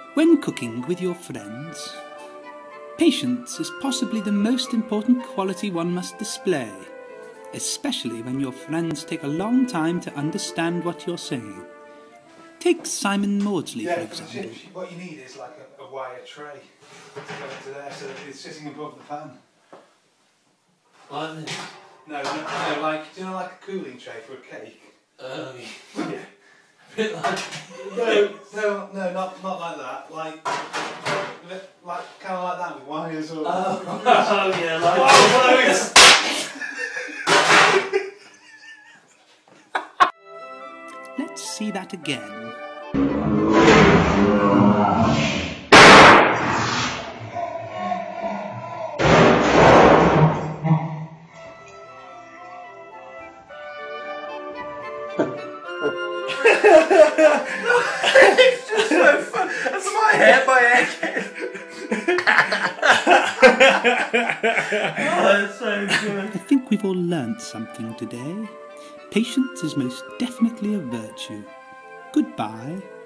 When cooking with your friends, patience is possibly the most important quality one must display, especially when your friends take a long time to understand what you're saying. Take Simon Maudsley, for example. What you need is like a wire tray to go into there so that it's sitting above the pan. Like this? No, like, do you know, like a cooling tray for a cake? Yeah. Yeah. A bit like... No, not like that. Like kind of like that with wires or... Oh yeah, like... Let's see that again. It's just so fun. That's my hair by hair. Oh, that's so good. I think we've all learnt something today. Patience is most definitely a virtue. Goodbye.